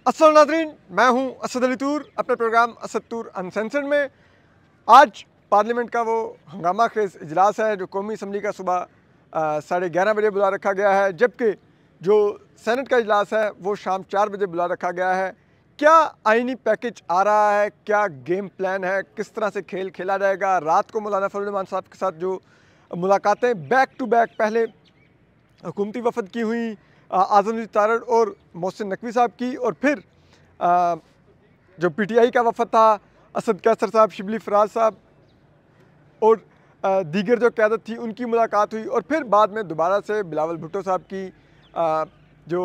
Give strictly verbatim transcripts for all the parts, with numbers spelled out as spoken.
अस्सलाम नाज़रीन, मैं हूं असद अली तूर अपने प्रोग्राम असद तूर अनसेंसर्ड में। आज पार्लियामेंट का वो हंगामा खेज इजलास है जो कौमी असम्बली का सुबह साढ़े ग्यारह बजे बुला रखा गया है, जबकि जो सेनेट का इजलास है वो शाम चार बजे बुला रखा गया है। क्या आइनी पैकेज आ रहा है, क्या गेम प्लान है, किस तरह से खेल खेला जाएगा। रात को मौलाना फजल रहमान साहब के साथ जो मुलाकातें बैक टू बैक पहले हुकूमती वफद की हुई, आज़म तारड़ और मोहसिन नकवी साहब की, और फिर आ, जो पीटीआई का वफद था असद कैसर साहब, शिबली फराज साहब और आ, दीगर जो क़यादत थी उनकी मुलाकात हुई, और फिर बाद में दोबारा से बिलावल भुट्टो साहब की आ, जो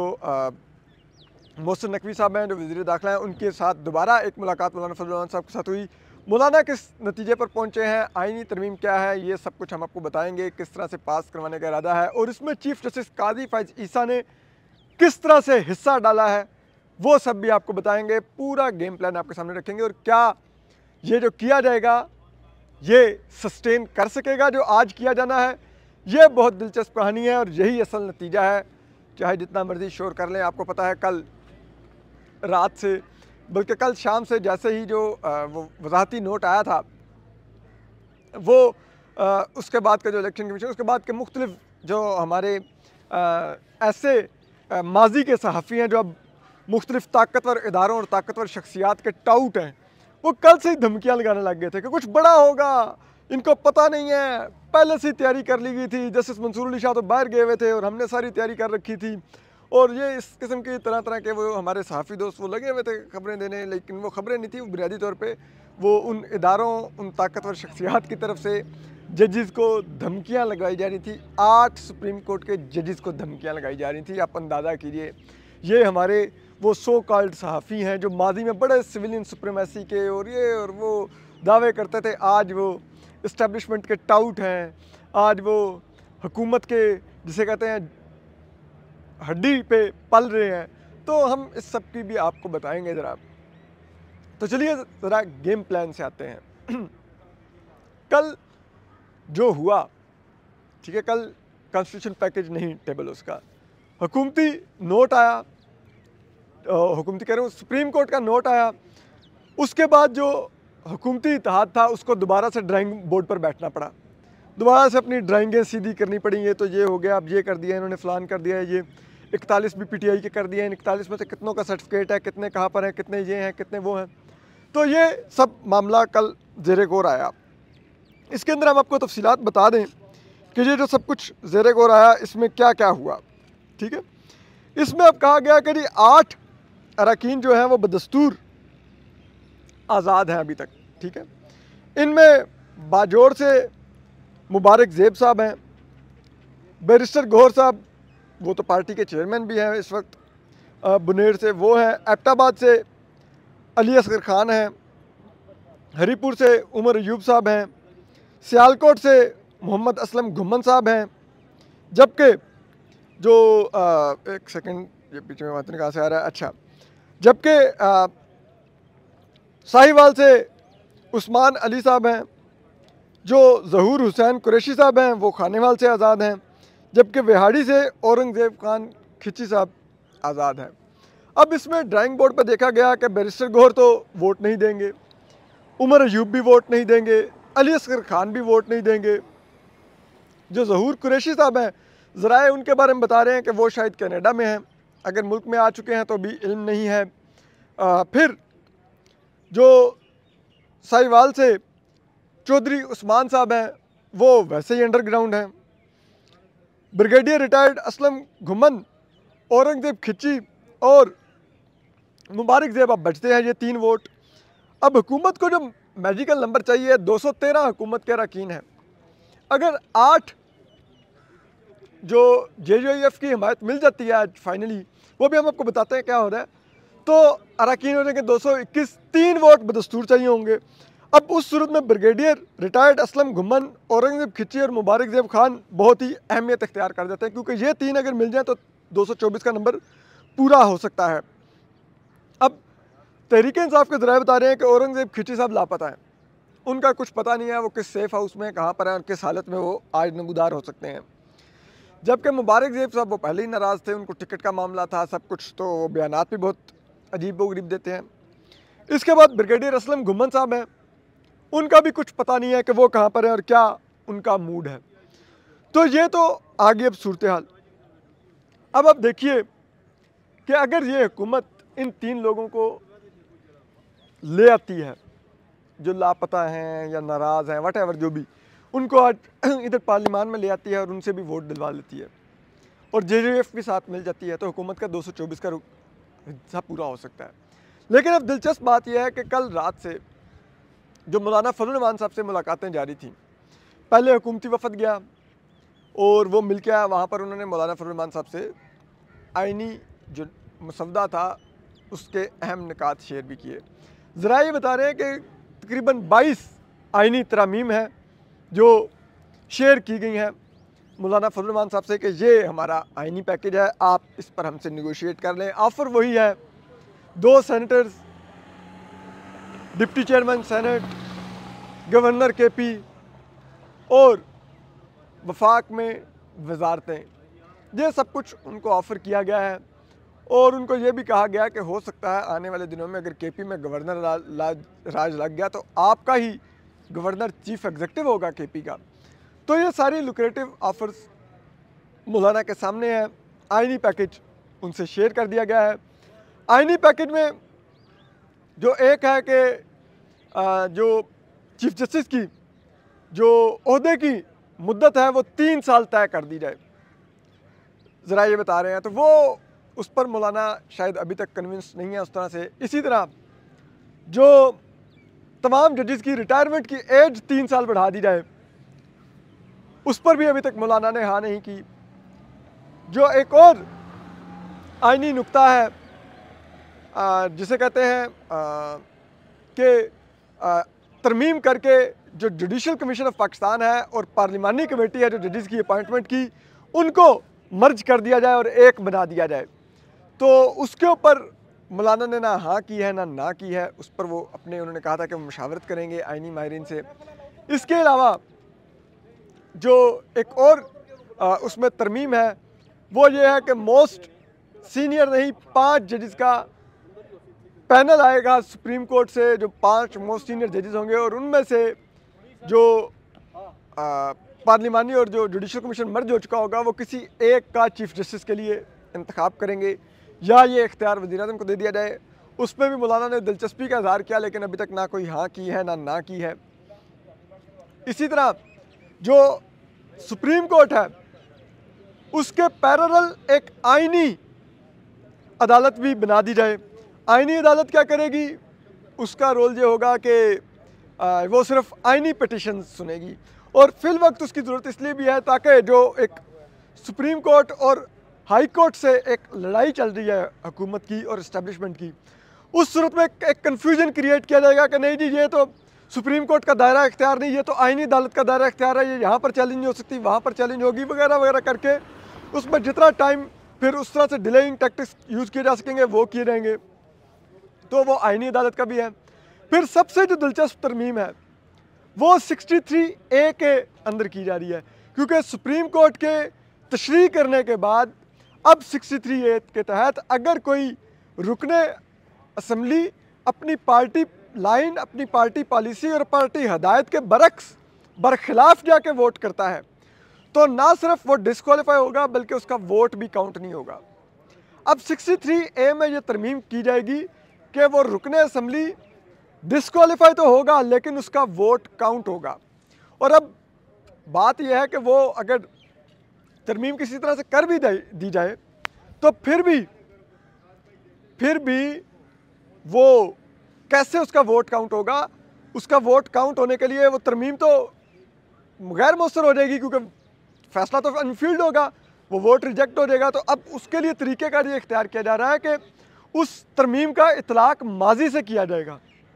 मोहसिन नकवी साहब हैं जो वज़ीर दाखिला हैं उनके साथ दोबारा एक मुलाकात मौलाना फजल रहमान साहब के साथ हुई। मौलाना किस नतीजे पर पहुँचे हैं, आइनी तरमीम क्या है, ये सब कुछ हम आपको बताएंगे, किस तरह से पास करवाने का इरादा है, और इसमें चीफ जस्टिस काजी फ़ाइज़ ईसा ने किस तरह से हिस्सा डाला है वो सब भी आपको बताएंगे। पूरा गेम प्लान आपके सामने रखेंगे, और क्या ये जो किया जाएगा ये सस्टेन कर सकेगा जो आज किया जाना है। ये बहुत दिलचस्प कहानी है और यही असल नतीजा है, चाहे जितना मर्जी शोर कर लें। आपको पता है कल रात से, बल्कि कल शाम से जैसे ही जो वो वजाहती नोट आया था, वो आ, उसके बाद का जो इलेक्शन कमीशन, उसके बाद के मुख्तलिफ जो हमारे आ, ऐसे आ, माजी के सहाफ़ी हैं जो अब मुख्तलिफ ताकतवर इदारों और ताकतवर शख्सियात के टाउट हैं, वो कल से ही धमकियाँ लगाने लग गए थे कि कुछ बड़ा होगा, इनको पता नहीं है, पहले से ही तैयारी कर ली गई थी। जस्टिस मंसूर अली शाह तो बाहर गए हुए थे और हमने सारी तैयारी कर रखी थी, और ये इस किस्म की तरह तरह के वो हमारे सहाफ़ी दोस्त वो लगे हुए थे खबरें देने, लेकिन वो खबरें नहीं थी, वो बुनियादी तौर पे वो उन इदारों, उन ताकतवर शख्सियात की तरफ से जजेस को धमकियां लगाई जा रही थी। आठ सुप्रीम कोर्ट के जजेस को धमकियां लगाई जा रही थी। आप अंदाज़ा कीजिए, ये हमारे वो सो कॉल्ड सहाफ़ी हैं जो माजी में बड़े सिविलियन सुप्रीमेसी के और ये और वो दावे करते थे, आज वो इस्टेब्लिशमेंट के टाउट हैं, आज वो हुकूमत के जिसे कहते हैं हड्डी पे पल रहे हैं। तो हम इस सब की भी आपको बताएंगे ज़रा। तो चलिए ज़रा गेम प्लान से आते हैं। कल जो हुआ, ठीक है, कल कॉन्स्टिट्यूशन पैकेज नहीं टेबल, उसका हुकूमती नोट आया, हुकूमती कह रहा हूँ सुप्रीम कोर्ट का नोट आया। उसके बाद जो हुकूमती इत्तेहाद था उसको दोबारा से ड्राइंग बोर्ड पर बैठना पड़ा, दोबारा से अपनी ड्राइंगें सीधी करनी पड़ी। ये तो ये हो गया, अब ये कर दिया इन्होंने, फ़लान कर दिया है, ये इकतालीस भी पीटीआई के कर दिए हैं, इकतालीस में से कितनों का सर्टिफिकेट है, कितने कहाँ पर हैं, कितने ये हैं, कितने वो हैं। तो ये सब मामला कल ज़ेरे गौर आया। इसके अंदर हम आपको तफसीलात बता दें कि ये जो सब कुछ ज़ेरे गौर आया इसमें क्या क्या हुआ। ठीक है, इसमें अब कहा गया कि जी आठ अरकान जो हैं वो बदस्तूर आज़ाद हैं अभी तक। ठीक है, इनमें बाजोड़ से मुबारक ज़ेब साहब हैं, बैरिस्टर गौहर साहब वो तो पार्टी के चेयरमैन भी हैं इस वक्त, बुनेर से वो हैं, एबटाबाद से अली असगर खान हैं, हरीपुर से उमर अयूब साहब हैं, सियालकोट से मोहम्मद असलम घुम्मन साहब हैं, जबकि जो आ, एक सेकंड ये पीछे में बात कहाँ से आ रहा है, अच्छा, जबकि साहिवाल से उस्मान अली साहब हैं, जो ज़हूर हुसैन कुरैशी साहब हैं वो खानेवाल से आज़ाद हैं, जबकि विहाड़ी से औरंगज़ेब खान खिची साहब आज़ाद हैं। अब इसमें ड्राइंग बोर्ड पर देखा गया कि बैरिस्टर गौहर तो वोट नहीं देंगे, उमर अयूब भी वोट नहीं देंगे, अली असगर खान भी वोट नहीं देंगे। जो ज़हूर कुरैशी साहब हैं, ज़राए उनके बारे में बता रहे हैं कि वो शायद कनाडा में हैं, अगर मुल्क में आ चुके हैं तो भी इल्म नहीं है। आ, फिर जो साहिवाल से चौधरी उस्मान साहब हैं वो वैसे ही अंडरग्राउंड हैं। ब्रिगेडियर रिटायर्ड असलम घुम्मन, औरंगज़ेब खिची और मुबारक ज़ेब अब बचते हैं ये तीन वोट। अब हुकूमत को जो मैजिकल नंबर चाहिए, दो सौ तेरह हुकूमत के अरकान हैं। अगर आठ जो जे जे एफ की हिमायत मिल जाती है आज फाइनली, वो भी हम आपको बताते हैं क्या हो रहा है, तो अरकान हो जाएंगे दो सौ इक्कीस, तीन वोट बदस्तूर चाहिए होंगे। अब उस सूरत में ब्रिगेडियर रिटायर्ड असलम घुम्मन, औरंगज़ेब खिची और मुबारक ज़ेब खान बहुत ही अहमियत इख्तियार कर जाते हैं, क्योंकि ये तीन अगर मिल जाए तो दो सौ चौबीस का नंबर पूरा हो सकता है। अब तहरीक इंसाफ के ज़राए बता रहे हैं कि औरंगज़ेब खिची साहब लापता हैं, उनका कुछ पता नहीं है वो किस सेफ़ हाउस में कहाँ पर है और किस हालत में वो आज नमूदार हो सकते हैं। जबकि मुबारक ज़ेब साहब वो पहले ही नाराज़ थे, उनको टिकट का मामला था, सब कुछ, तो वो बयानात भी बहुत अजीब व गरीब देते हैं। इसके बाद ब्रिगेडियर असलम घुम्मन साहब हैं, उनका भी कुछ पता नहीं है कि वो कहाँ पर है और क्या उनका मूड है। तो ये तो आगे अब सूरत हाल। अब आप देखिए कि अगर ये हुकूमत इन तीन लोगों को ले आती है जो लापता हैं या नाराज़ हैं, वट एवर जो भी, उनको आज इधर पार्लियामान में ले आती है और उनसे भी वोट दिलवा लेती है और जे जे एफ भी साथ मिल जाती है, तो हुकूमत का दो सौ चौबीस का हिस्सा पूरा हो सकता है। लेकिन अब दिलचस्प बात यह है कि कल रात से जो मौलाना फजल रहमान साहब से मुलाकातें जारी थीं, पहले हुकूमती वफद गया और वो मिल के आया, वहाँ पर उन्होंने मौलाना फजल रहमान साहब से आइनी जो मसवदा था उसके अहम निकात शेयर भी किए। ज़रा ये बता रहे हैं कि तकरीबन बाईस आइनी तरामीम हैं जो शेयर की गई हैं मौलाना फजल रहमान साहब से कि ये हमारा आइनी पैकेज है, आप इस पर हमसे निगोशिएट कर लें। ऑफ़र वही है, दो senators, deputy chairman senate, governor K P और वफाक में वजारतें, ये सब कुछ उनको ऑफ़र किया गया है। और उनको ये भी कहा गया कि हो सकता है आने वाले दिनों में अगर के पी में गवर्नर राज लग गया तो आपका ही गवर्नर चीफ एग्जीक्यूटिव होगा के पी का। तो ये सारी लुक्रेटिव ऑफर्स मौलाना के सामने हैं। आइनी पैकेज उनसे शेयर कर दिया गया है। आइनी पैकेज में जो एक है कि जो चीफ जस्टिस की जो ओहदे की मुद्दत है वो तीन साल तय कर दी जाए, ज़रा ये बता रहे हैं, तो वो उस पर मौलाना शायद अभी तक कन्विंस नहीं है उस तरह से। इसी तरह जो तमाम जजेस की रिटायरमेंट की एज तीन साल बढ़ा दी जाए, उस पर भी अभी तक मौलाना ने हाँ नहीं की। जो एक और आइनी नुक्ता है जिसे कहते हैं कि तरमीम करके जो जुडिशल कमीशन ऑफ पाकिस्तान है और पार्लिमानी कमेटी है जो जजेस की अपॉइंटमेंट की, उनको मर्ज कर दिया जाए और एक बना दिया जाए। तो उसके ऊपर मौलाना ने ना हाँ की है ना ना की है, उस पर वो अपने उन्होंने कहा था कि वो मशावरत करेंगे आइनी माहिरीन से। इसके अलावा जो एक और आ, उसमें तरमीम है वो ये है कि मोस्ट सीनियर नहीं, पांच जजेस का पैनल आएगा सुप्रीम कोर्ट से, जो पांच मोस्ट सीनियर जजेस होंगे और उनमें से जो आ, पार्लिमानी और जो जुडिशल कमीशन मर्ज हो चुका होगा वो किसी एक का चीफ जस्टिस के लिए इंतखाब करेंगे या ये इख्तियार वज़ीर-ए-आज़म को दे दिया जाए। उसमें भी मौलाना ने दिलचस्पी का इज़हार किया, लेकिन अभी तक ना कोई हाँ की है ना ना की है। इसी तरह जो सुप्रीम कोर्ट है उसके पैरेलल एक आइनी अदालत भी बना दी जाए। आइनी अदालत क्या करेगी, उसका रोल ये होगा कि वो सिर्फ आइनी पिटिशन सुनेगी और फिल वक्त उसकी ज़रूरत इसलिए भी है ताकि जो एक सुप्रीम कोर्ट और हाई कोर्ट से एक लड़ाई चल रही है हुकूमत की और इस्टेब्लिशमेंट की, उस सूरत में एक कन्फ्यूजन क्रिएट किया जाएगा कि नहीं जी ये तो सुप्रीम कोर्ट का दायरा इख्तियार नहीं, ये तो आइनी अदालत का दायरा इख्तियार है, ये यहाँ पर चैलेंज नहीं हो सकती, वहाँ पर चैलेंज होगी वगैरह वगैरह करके उसमें जितना टाइम फिर उस तरह से डिलेइंग टैक्टिक्स यूज़ किए जा सकेंगे वो किए जाएंगे। तो वो आइनी अदालत का भी है। फिर सबसे जो दिलचस्प तरमीम है वो तिरसठ ए के अंदर की जा रही है, क्योंकि सुप्रीम कोर्ट के तशरीह करने के बाद अब तिरसठ ए के तहत अगर कोई रुकने असम्बली अपनी पार्टी लाइन, अपनी पार्टी पॉलिसी और पार्टी हदायत के बरक्स बरखिलाफ जाके वोट करता है तो ना सिर्फ वो डिस्क्वालीफाई होगा बल्कि उसका वोट भी काउंट नहीं होगा। अब तिरसठ ए में ये तरमीम की जाएगी कि वो रुकने असम्बली डिस्क्वालीफाई तो होगा लेकिन उसका वोट काउंट होगा। और अब बात यह है कि वो अगर तरमीम किसी तरह से कर भी दी जाए तो फिर भी फिर भी वो कैसे उसका वोट काउंट होगा। उसका वोट काउंट होने के लिए वो तरमीम तो गैर मौसर हो जाएगी क्योंकि फैसला तो अनफील्ड होगा, वो वोट रिजेक्ट हो जाएगा। तो अब उसके लिए तरीक़ेकार ये इख्तियार किया जा रहा है कि उस तरमीम का इतलाक़ माजी से किया जाएगा,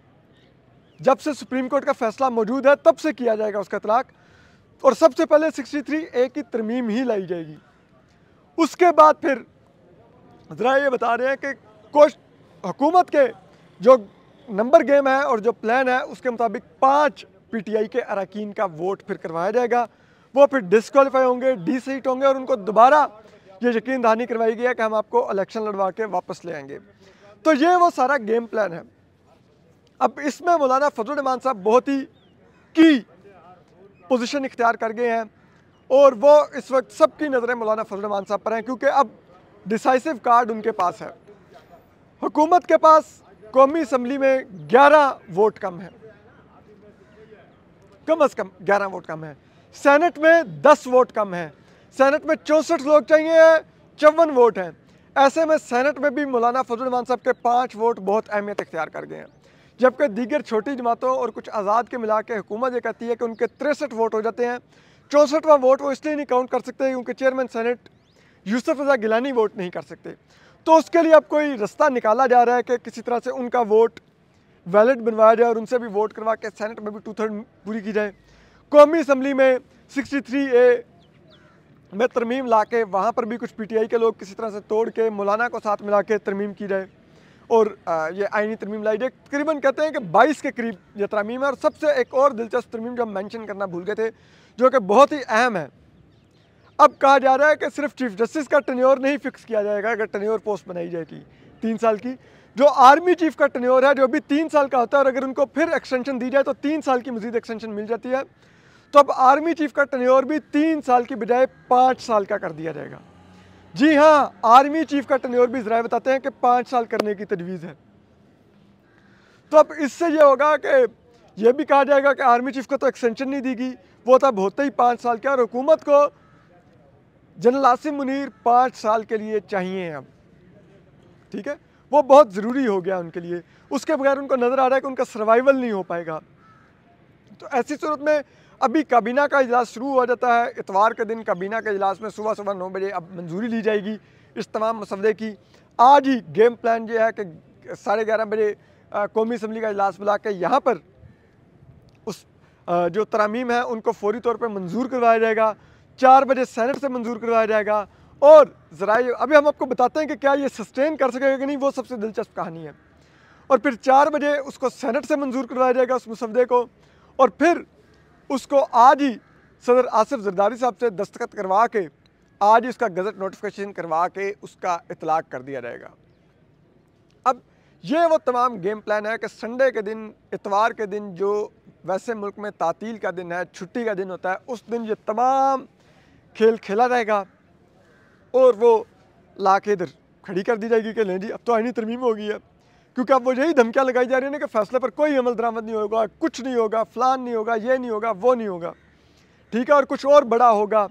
जब से सुप्रीम कोर्ट का फैसला मौजूद है तब से किया जाएगा उसका इतलाक़, और सबसे पहले तिरसठ ए की तरमीम ही लाई जाएगी। उसके बाद फिर ज़रा ये बता रहे हैं कि कुछ हुकूमत के जो नंबर गेम है और जो प्लान है उसके मुताबिक पाँच पी टी आई के अरकान का वोट फिर करवाया जाएगा। वो फिर डिस्क्वालीफाई होंगे, डी सीट होंगे और उनको दोबारा ये यकीन दहानी करवाई गई है कि हम आपको इलेक्शन लड़वा के वापस ले आएंगे। तो ये वो सारा गेम प्लान है। अब इसमें मौलाना फजल रहमान साहब बहुत ही की पोजीशन इख्तियार कर गए हैं और वो इस वक्त सबकी नज़रें मौलाना फजल रहमान साहब पर हैं, क्योंकि अब डिसाइसिव कार्ड उनके पास है। हुकूमत के पास कौमी असम्बली में ग्यारह वोट कम है, कम अज़ कम ग्यारह वोट कम है। सेनेट में दस वोट कम है। सेनेट में चौंसठ लोग चाहिए, चौवन वोट हैं। ऐसे में सेनेट में भी मौलाना फजल रहमान साहब के पाँच वोट बहुत अहमियत इख्तियार कर गए हैं, जबकि दीगर छोटी जमातों और कुछ आज़ाद के मिला के हुकूमत ये कहती है कि उनके तिरसठ वोट हो जाते हैं। चौंसठवां वोट वो इसलिए नहीं काउंट कर सकते क्योंकि chairman senate Yousuf Raza Gilani vote नहीं कर सकते। तो उसके लिए अब कोई रास्ता निकाला जा रहा है कि किसी तरह से उनका वोट वैलिड बनवाया जाए और उनसे भी वोट करवा के सेनेट में भी टू थर्ड पूरी की जाए। कौमी असम्बली में सिक्सटी थ्री ए में तरमीम ला के वहाँ पर भी कुछ पी टी आई के लोग किसी तरह से तोड़ के मौलाना को साथ मिला के तरमीम की जाए और ये आइनी तरमीम लाई जाए। तकरीबन कहते हैं कि बाईस के करीब ये तरमीम है। और सबसे एक और दिलचस्प तरमीम जो हम मैंशन करना भूल गए थे, जो कि बहुत ही अहम है, अब कहा जा रहा है कि सिर्फ चीफ जस्टिस का टेन्योर नहीं फिक्स किया जाएगा अगर टेन्योर पोस्ट बनाई जाएगी तीन साल की। जो आर्मी चीफ का टेन्योर है जो अभी तीन साल का होता है और अगर उनको फिर एक्सटेंशन दी जाए तो तीन साल की मजीद एक्सटेंशन मिल जाती है, तो अब आर्मी चीफ का टेन्योर भी तीन साल की बजाय पाँच साल का कर दिया जाएगा। जी हाँ, आर्मी चीफ का टेन्योर भी ज़राए बताते हैं कि पाँच साल करने की तजवीज़ है। तो अब इससे ये होगा कि यह भी कहा जाएगा कि आर्मी चीफ को तो एक्सटेंशन नहीं दी गई, वो तब होते ही पाँच साल का, और हुकूमत को जनरल आसिम मुनीर पाँच साल के लिए चाहिए अब। ठीक है, वो बहुत ज़रूरी हो गया उनके लिए। उसके बगैर उनको नज़र आ रहा है कि उनका सर्वाइवल नहीं हो पाएगा। तो ऐसी सूरत में अभी काबीना का इजलास शुरू हो जाता है। इतवार के दिन काबीना के इजलास में सुबह सुबह नौ बजे अब मंजूरी ली जाएगी इस तमाम मसवदे की। आज ही गेम प्लान ये है कि साढ़े ग्यारह बजे कौमी असम्बली का इजलास बुला के यहाँ पर उस आ, जो तरामीम है उनको फौरी तौर पर मंजूर करवाया जाएगा। चार बजे सेनेट से मंजूर करवाया जाएगा और ज़रा अभी हम आपको बताते हैं कि क्या ये सस्टेन कर सकेगा कि नहीं, वो सबसे दिलचस्प कहानी है। और फिर चार बजे उसको सेनेट से मंजूर करवाया जाएगा उस मसवदे को, और फिर उसको आज ही सदर आसिफ जरदारी साहब से दस्तखत करवा के आज ही उसका गज़ट नोटिफिकेशन करवा के उसका इतलाक कर दिया जाएगा। अब ये वो तमाम गेम प्लान है कि संडे के दिन, इतवार के दिन, जो वैसे मुल्क में तातील का दिन है, छुट्टी का दिन होता है, उस दिन ये तमाम खेल खेला जाएगा और वो ला के इधर खड़ी कर दी जाएगी कि नहीं जी अब तो आईनी तरमीम हो गई है। क्योंकि अब वो यही धमकियाँ लगाई जा रही है ना कि फैसले पर कोई अमल दरामद नहीं होगा, कुछ नहीं होगा, फलान नहीं होगा, ये नहीं होगा, वो नहीं होगा, ठीक है, और कुछ और बड़ा होगा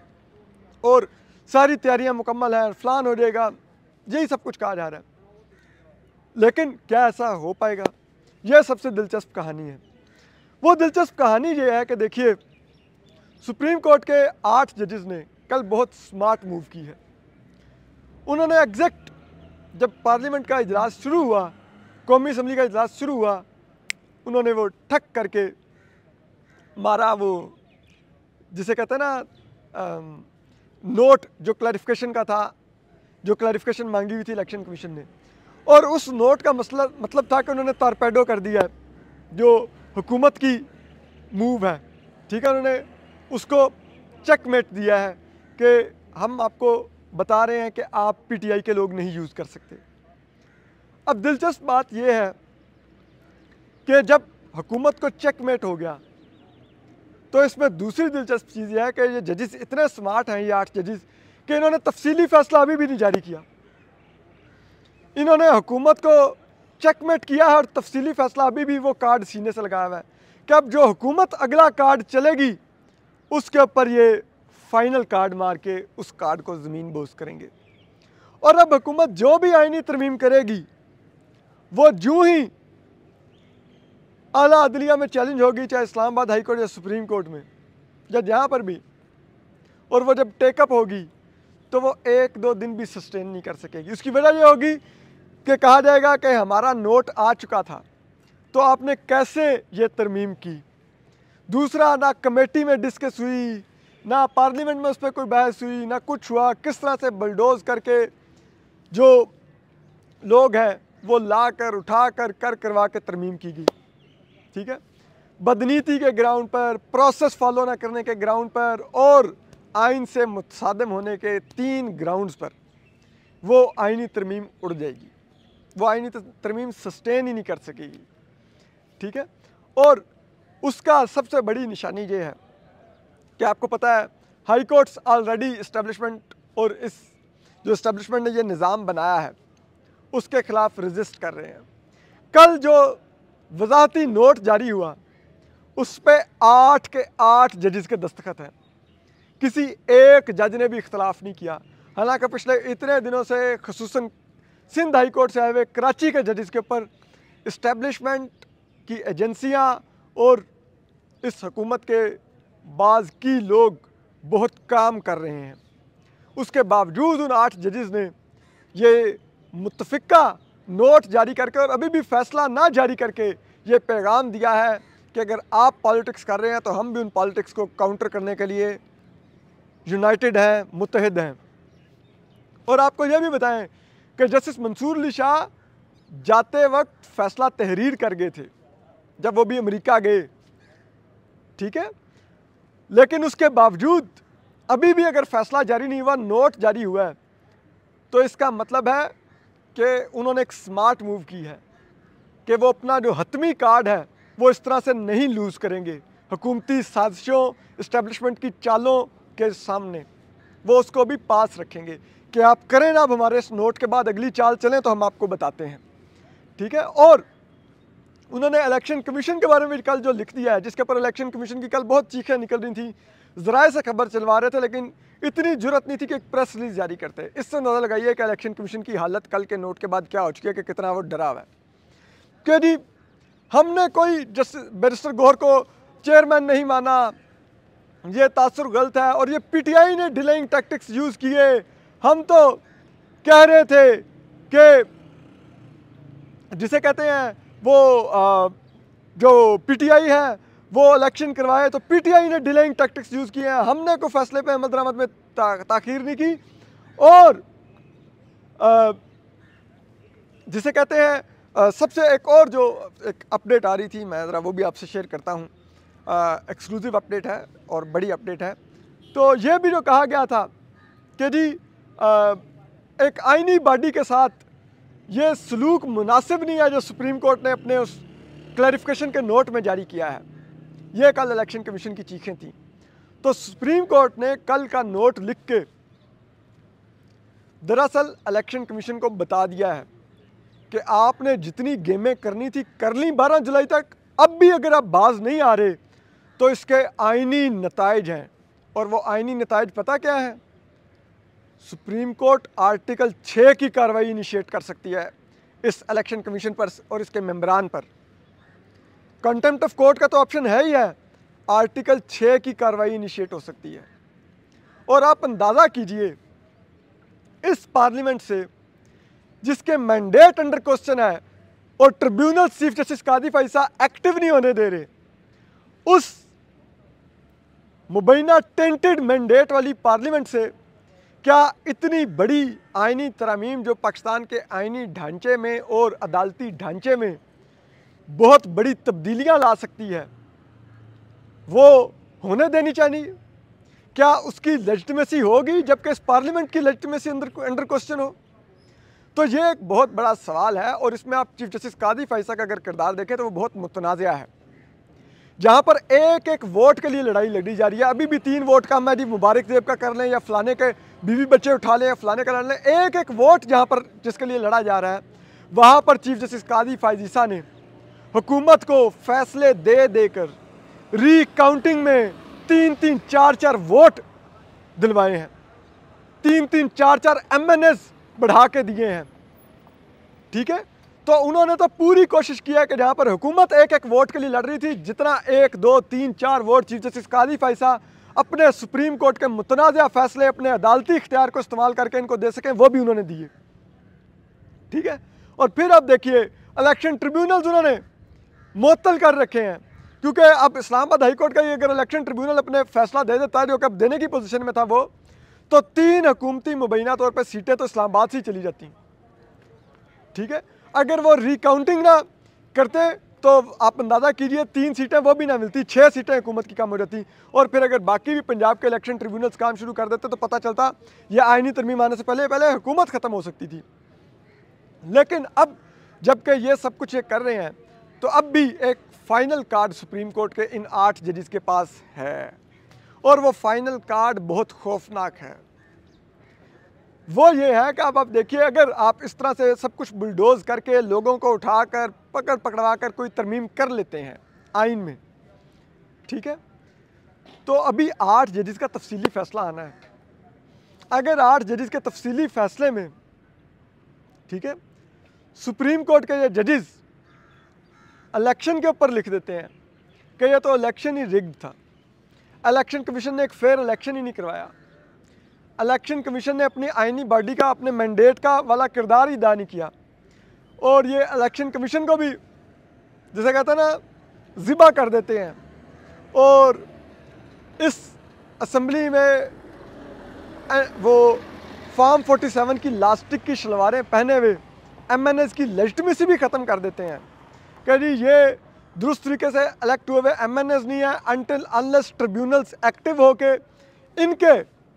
और सारी तैयारियां मुकम्मल हैं, फलान हो जाएगा, यही सब कुछ कहा जा रहा है। लेकिन क्या ऐसा हो पाएगा? यह सबसे दिलचस्प कहानी है। वो दिलचस्प कहानी ये है कि देखिए, सुप्रीम कोर्ट के आठ जजेस ने कल बहुत स्मार्ट मूव की है। उन्होंने एग्जैक्ट जब पार्लियामेंट का इजलास शुरू हुआ, कौमी असम्बली का इजलास शुरू हुआ, उन्होंने वो ठक करके मारा, वो जिसे कहते हैं ना नोट जो क्लैरिफिकेशन का था, जो क्लैरिफिकेशन मांगी हुई थी इलेक्शन कमीशन ने, और उस नोट का मसला मतलब था कि उन्होंने तारपेडो कर दिया जो हुकूमत की मूव है। ठीक है, उन्होंने उसको चेकमेट दिया है कि हम आपको बता रहे हैं कि आप पीटीआई के लोग नहीं यूज़ कर सकते। अब दिलचस्प बात यह है कि जब हुकूमत को चेकमेट हो गया तो इसमें दूसरी दिलचस्प चीज़ यह है कि ये जजेस इतने स्मार्ट हैं, ये आठ जजेस, कि इन्होंने तफसीली फैसला अभी भी नहीं जारी किया। इन्होंने हुकूमत को चेकमेट किया है और तफसीली फैसला अभी भी वो कार्ड सीने से लगाया हुआ है कि अब जो हुकूमत अगला कार्ड चलेगी उसके ऊपर ये फाइनल कार्ड मार के उस कार्ड को ज़मीन बोस करेंगे। और अब हुकूमत जो भी आईनी तरमीम करेगी वो जूँ ही आला अदलिया में चैलेंज होगी, चाहे इस्लामाबाद हाई कोर्ट या सुप्रीम कोर्ट में या जहाँ पर भी, और वो जब टेकअप होगी तो वो एक दो दिन भी सस्टेन नहीं कर सकेगी। उसकी वजह ये होगी कि कहा जाएगा कि हमारा नोट आ चुका था तो आपने कैसे ये तरमीम की। दूसरा, ना कमेटी में डिस्कस हुई, ना पार्लियामेंट में उस पर कोई बहस हुई, ना कुछ हुआ, किस तरह से बलडोज करके जो लोग हैं वो ला कर उठा कर कर करवा के तरमीम की गई। ठीक है, बदनीति के ग्राउंड पर, प्रोसेस फॉलो ना करने के ग्राउंड पर और आइन से मुतसादम होने के तीन ग्राउंड्स पर वो आइनी तरमीम उड़ जाएगी, वो आइनी तरमीम सस्टेन ही नहीं कर सकेगी। ठीक है, और उसका सबसे बड़ी निशानी ये है कि आपको पता है हाई कोर्ट्स ऑलरेडी इस्टेब्लिशमेंट और इस जो इस्टेब्लिशमेंट ने ये निज़ाम बनाया है उसके ख़िलाफ़ रजिस्ट कर रहे हैं। कल जो वजाहती नोट जारी हुआ उस पर आठ के आठ जजेस के दस्तखत हैं, किसी एक जज ने भी इख्तलाफ नहीं किया। हालांकि पिछले इतने दिनों से खुसूसन सिंध हाई कोर्ट से आए हुए कराची के जजेस के ऊपर इस्टेब्लिशमेंट की एजेंसियां और इस हुकूमत के बाज़ की लोग बहुत काम कर रहे हैं, उसके बावजूद उन आठ जजेस ने ये मुत्तफ़िका नोट जारी करके और अभी भी फ़ैसला ना जारी करके ये पैगाम दिया है कि अगर आप पॉलिटिक्स कर रहे हैं तो हम भी उन पॉलिटिक्स को काउंटर करने के लिए यूनाइटेड हैं, मुत्तहिद हैं। और आपको यह भी बताएं कि जस्टिस मंसूर अली शाह जाते वक्त फ़ैसला तहरीर कर गए थे जब वो भी अमेरिका गए। ठीक है, लेकिन उसके बावजूद अभी भी अगर फ़ैसला जारी नहीं हुआ, नोट जारी हुआ है, तो इसका मतलब है कि उन्होंने एक स्मार्ट मूव की है कि वो अपना जो हतमी कार्ड है वो इस तरह से नहीं लूज़ करेंगे। हुकूमती साजिशों, इस्टेब्लिशमेंट की चालों के सामने वो उसको भी पास रखेंगे कि आप करें ना, अब हमारे इस नोट के बाद अगली चाल चलें तो हम आपको बताते हैं। ठीक है, और उन्होंने इलेक्शन कमीशन के बारे में कल जो लिख दिया है, जिसके ऊपर इलेक्शन कमीशन की कल बहुत चीखें निकल रही थी, ज़राए से खबर चलवा रहे थे, लेकिन इतनी जुर्रत नहीं थी कि एक प्रेस रिलीज जारी करते। इससे अंदाज़ा लगाइए कि इलेक्शन कमीशन की हालत कल के नोट के बाद क्या हो चुकी है, कि कितना वो डरा हुआ है कि जी हमने कोई जस्टिस बैरिस्टर गौहर को चेयरमैन नहीं माना, ये तासुर गलत है, और ये पीटीआई ने डिलेइंग टैक्टिक्स यूज़ किए। हम तो कह रहे थे कि जिसे कहते हैं वो आ, जो पीटीआई है वो इलेक्शन करवाए तो पीटीआई ने डिलेइंग टैक्टिक्स यूज़ किए हैं, हमने कोई फैसले पे अमल दरामद में ता, ताखीर नहीं की। और आ, जिसे कहते हैं आ, सबसे एक और जो एक अपडेट आ रही थी, मैं ज़रा वो भी आपसे शेयर करता हूँ, एक्सक्लूसिव अपडेट है और बड़ी अपडेट है। तो ये भी जो कहा गया था कि जी आ, एक आइनी बॉडी के साथ ये सलूक मुनासिब नहीं है जो सुप्रीम कोर्ट ने अपने उस क्लैरिफिकेशन के नोट में जारी किया है। ये कल इलेक्शन कमीशन की चीखें थी। तो सुप्रीम कोर्ट ने कल का नोट लिख के दरअसल इलेक्शन कमीशन को बता दिया है कि आपने जितनी गेमें करनी थी कर ली बारह जुलाई तक, अब भी अगर आप बाज नहीं आ रहे तो इसके आइनी नताइज हैं। और वो आइनी नताइज पता क्या है? सुप्रीम कोर्ट आर्टिकल छः की कार्रवाई इनिशिएट कर सकती है इस इलेक्शन कमीशन पर और इसके मेंबरान पर। कंटेम्प्ट ऑफ कोर्ट का तो ऑप्शन है ही है, आर्टिकल छः की कार्रवाई इनिशिएट हो सकती है। और आप अंदाज़ा कीजिए इस पार्लियामेंट से जिसके मैंडेट अंडर क्वेश्चन है और ट्रिब्यूनल चीफ जस्टिस कादी फैसा एक्टिव नहीं होने दे रहे, उस मुबैना टेंटेड मैंडेट वाली पार्लियामेंट से क्या इतनी बड़ी आइनी तरमीम जो पाकिस्तान के आइनी ढांचे में और अदालती ढांचे में बहुत बड़ी तब्दीलियां ला सकती है, वो होने देनी चाहिए? क्या उसकी लेजिटिमेसी होगी जबकि इस पार्लियामेंट की लेजिटिमेसी अंदर अंडर क्वेश्चन हो? तो ये एक बहुत बड़ा सवाल है और इसमें आप चीफ जस्टिस कादी फैसा का अगर किरदार देखें तो वो बहुत मुतनाज़ा है। जहाँ पर एक एक वोट के लिए लड़ाई लड़ी जा रही है, अभी भी तीन वोट का मैं जी मुबारक देव का कर लें या फलाने के बीवी बच्चे उठा लें या फलाने का लड़ लें, एक एक वोट जहाँ पर जिसके लिए लड़ा जा रहा है वहाँ पर चीफ जस्टिस कादी फायजीसा ने हुकूमत को फैसले दे देकर रीकाउंटिंग में तीन तीन चार चार वोट दिलवाए हैं, तीन तीन चार चार एम एन एस बढ़ा के दिए हैं। ठीक है, तो उन्होंने तो पूरी कोशिश की है कि जहाँ पर हुकूमत एक एक वोट के लिए लड़ रही थी, जितना एक दो तीन चार वोट चीफ जस्टिस कादी फैसा अपने सुप्रीम कोर्ट के मुतनाज़ा फैसले अपने अदालती इख्तियार को इस्तेमाल करके इनको दे सकें, वो भी उन्होंने दिए। ठीक है, और फिर अब देखिए इलेक्शन ट्रिब्यूनल्स उन्होंने मुअत्तल कर रखे हैं, क्योंकि अब इस्लामाबाद हाई कोर्ट का ये अगर इलेक्शन ट्रिब्यूनल अपने फैसला दे देता है जो कि अब देने की पोजीशन में था वो, तो तीन हुकूमती मुबैना तौर पर सीटें तो इस्लामाबाद से ही चली जाती। ठीक है, अगर वो रिकाउंटिंग ना करते तो आप अंदाज़ा कीजिए तीन सीटें वो भी ना मिलती, छः सीटें हुकूमत की कम हो जाती। और फिर अगर बाकी भी पंजाब के इलेक्शन ट्रिब्यूनल्स काम शुरू कर देते तो पता चलता ये आईनी तरमीम आने से पहले पहले हुकूमत ख़त्म हो सकती थी। लेकिन अब जबकि ये सब कुछ ये कर रहे हैं तो अब भी एक फ़ाइनल कार्ड सुप्रीम कोर्ट के इन आठ जजेस के पास है, और वो फाइनल कार्ड बहुत खौफनाक है। वो ये है कि अब आप देखिए, अगर आप इस तरह से सब कुछ बुलडोज करके लोगों को उठाकर पकड़ पकड़वा कर कोई तरमीम कर लेते हैं आइन में, ठीक है, तो अभी आठ जजेस का तफसीली फ़ैसला आना है। अगर आठ जजेस के तफसीली फ़ैसले में, ठीक है, सुप्रीम कोर्ट के ये जजेस इलेक्शन के ऊपर लिख देते हैं कि ये तो इलेक्शन ही रिग्ड था, इलेक्शन कमीशन ने एक फेयर इलेक्शन ही नहीं करवाया, इलेक्शन कमीशन ने अपनी आइनी बॉडी का, अपने मैंडेट का वाला किरदार ही अदा नहीं किया, और ये इलेक्शन कमीशन को भी जैसे कहते हैं ना ज़िबा कर देते हैं, और इस असम्बली में वो फार्म सैंतालीस की लास्टिक की शलवारें पहने हुए एम एन एस की लेजिटिमेसी भी ख़त्म कर देते हैं कि जी ये दुरुस्त तरीके से इलेक्ट हुए हुए एम एन एस नहीं है अनटिल अनलेस ट्रिब्यूनल्स एक्टिव होके इनके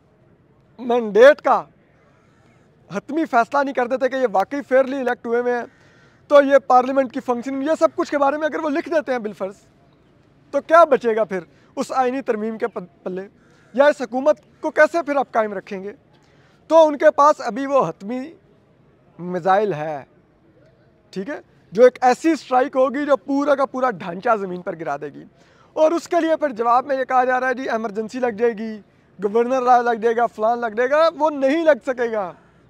मैंडेट का हतमी फैसला नहीं कर देते कि ये वाकई फेयरली इलेक्ट हुए हुए हैं, तो ये पार्लियामेंट की फंक्शनिंग, ये सब कुछ के बारे में अगर वो लिख देते हैं बिलफर्ज, तो क्या बचेगा फिर उस आइनी तरमीम के पल्ले, या इस हुकूमत को कैसे फिर आप कायम रखेंगे? तो उनके पास अभी वो हतमी मिसाइल है, ठीक है, जो एक ऐसी स्ट्राइक होगी जो पूरा का पूरा ढांचा ज़मीन पर गिरा देगी, और उसके लिए फिर जवाब में ये कहा जा रहा है जी एमरजेंसी लग जाएगी, गवर्नर राज लग जाएगा, फलान लग जाएगा। वो नहीं लग सकेगा।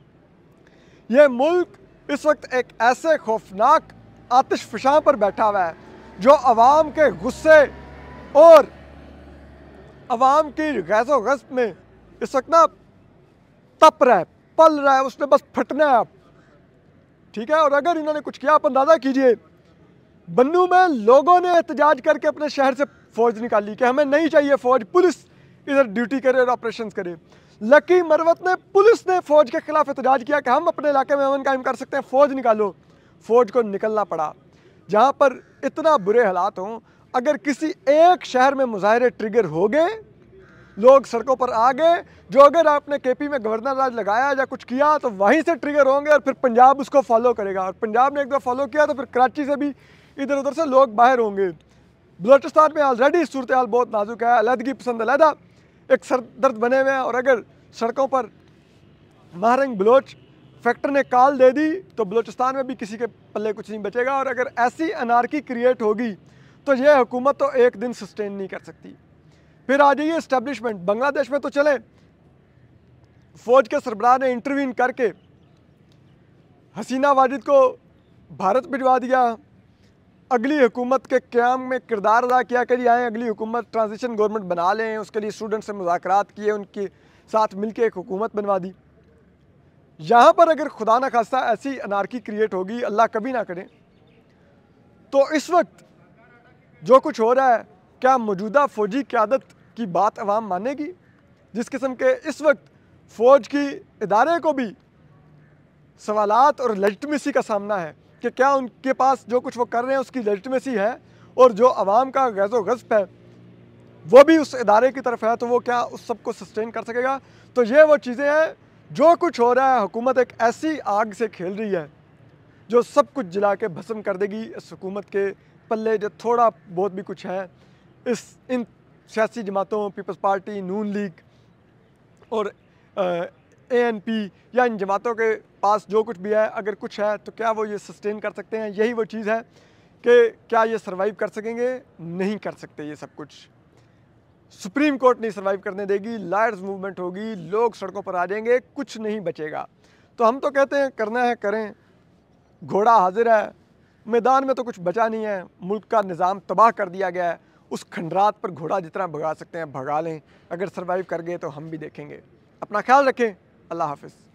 ये मुल्क इस वक्त एक ऐसे खौफनाक आतिश फ़शां पर बैठा हुआ है जो अवाम के गुस्से और अवाम की गैज़ो गज़ब में इस वक्त ना तप रहा है, पल रहा है, उसने बस फटना है अब, ठीक है। और अगर इन्होंने कुछ किया, आप अंदाज़ा कीजिए, बन्नू में लोगों ने एहतजाज करके अपने शहर से फ़ौज निकाली कि हमें नहीं चाहिए फ़ौज, पुलिस इधर ड्यूटी करे और ऑपरेशन करे। लकी मरवत ने पुलिस ने फ़ौज के खिलाफ एहतजाज किया कि हम अपने इलाके में अमन कायम कर सकते हैं, फ़ौज निकालो। फ़ौज को निकलना पड़ा। जहाँ पर इतना बुरे हालात हों, अगर किसी एक शहर में मुजाहरे ट्रिगर हो गए, लोग सड़कों पर आ गए, जो अगर आपने के पी में गवर्नर राज लगाया या कुछ किया तो वहीं से ट्रिगर होंगे और फिर पंजाब उसको फॉलो करेगा, और पंजाब ने एक बार फॉलो किया तो फिर कराची से भी इधर उधर से लोग बाहर होंगे। बलोचिस्तान में ऑलरेडी सूरत हाल बहुत नाजुक है, अलहदगी पसंद अलहदा एक सर दर्द बने हुए हैं, और अगर सड़कों पर महारंग बलोच फैक्टर ने कॉल दे दी तो बलोचिस्तान में भी किसी के पल्ले कुछ नहीं बचेगा। और अगर ऐसी अनार्की क्रिएट होगी तो ये हुकूमत तो एक दिन सस्टेन नहीं कर सकती। फिर आ जाइए इस्टेब्लिशमेंट। बांग्लादेश में तो चले, फ़ौज के सरबराह ने इंटरवीन करके हसीना वाजिद को भारत भिजवा दिया, अगली हुकूमत के क़याम में किरदार अदा किया कि जी आए अगली हुकूमत ट्रांजिशन गवर्नमेंट बना लें, उसके लिए स्टूडेंट से मुज़ाकरात किए, उनके साथ मिलकर एक हुकूमत बनवा दी। यहाँ पर अगर खुदा न खास्ता ऐसी अनार्की क्रिएट होगी, अल्लाह कभी ना करे, तो इस वक्त जो कुछ हो रहा है, क्या मौजूदा फ़ौजी क़यादत की बात अवाम मानेगी? जिस किस्म के इस वक्त फ़ौज की इदारे को भी सवालात और लेजिटिमेसी का सामना है कि क्या उनके पास जो कुछ वो कर रहे हैं उसकी लेजिटिमेसी है, और जो अवाम का गैज़ो गज़ब है वो भी उस इदारे की तरफ है, तो वो क्या उस सब को सस्टेन कर सकेगा? तो ये वो चीज़ें हैं, जो कुछ हो रहा है, हुकूमत एक ऐसी आग से खेल रही है जो सब कुछ जला के भस्म कर देगी। इस हुकूमत के पल्ले जो थोड़ा बहुत भी कुछ है, इस इन सियासी जमातों, पीपल्स पार्टी, नून लीग और ए एन पी या इन जमातों के पास जो कुछ भी है, अगर कुछ है तो क्या वो ये सस्टेन कर सकते हैं? यही वो चीज़ है कि क्या ये सर्वाइव कर सकेंगे? नहीं कर सकते। ये सब कुछ सुप्रीम कोर्ट नहीं सर्वाइव करने देगी, लायर्स मूवमेंट होगी, लोग सड़कों पर आ जाएंगे, कुछ नहीं बचेगा। तो हम तो कहते हैं करना है करें, घोड़ा हाजिर है, मैदान में तो कुछ बचा नहीं है, मुल्क का निज़ाम तबाह कर दिया गया है, उस खंडरात पर घोड़ा जितना भगा सकते हैं भगा लें, अगर सर्वाइव कर गए तो हम भी देखेंगे। अपना ख्याल रखें, अल्लाह हाफ़िज़।